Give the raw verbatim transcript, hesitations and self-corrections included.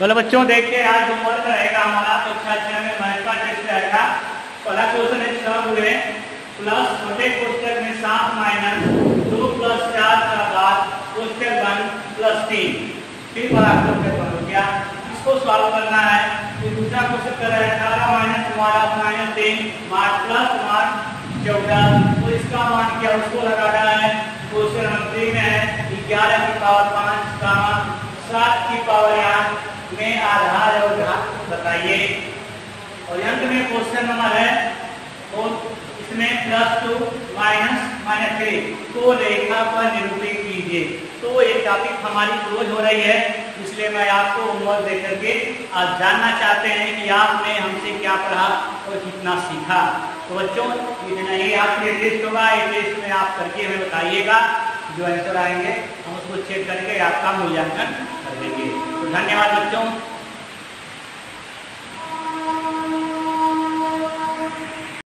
बोलो बच्चों, देखिए आज होमवर्क रहेगा हमारा कक्षा छह में मैथ का टेस्ट रहेगा। पहला क्वेश्चन है छह हुए प्लस छोटे कोष्टक में सात माइनस दो प्लस चार का बाद कोष्टक वन प्लस तीन। फिर बड़ा कोष्टक वन हो गया, इसको सॉल्व करना है। फिर दूसरा क्वेश्चन कर रहे हैं अठारह माइनस तुम्हारा माइनस तीन मार्च प्लस मार्च चौदह, तो इसका मान क्या उसको लगाना है। क्वेश्चन नंबर थ्री में है ग्यारह की पावर पाँच का सात की पावर आठ में आधार और घात बताइए। और अंत में क्वेश्चन नंबर है और इसमें plus two minus minus three को रेखा पर निरूपित कीजिए। तो ये टॉपिक हमारी क्लोज हो रही है, इसलिए मैं आपको होमवर्क दे करके आज जानना चाहते हैं कि आपने हमसे क्या पढ़ा और कितना सीखा। तो बच्चों इतना ही आपके टेस्ट होगा, ये टेस्ट में आप करके हमें बताइएगा। जो आंसर आएंगे हम उसको चेक करके आपका मूल्यांकन कर देंगे। तो धन्यवाद बच्चों।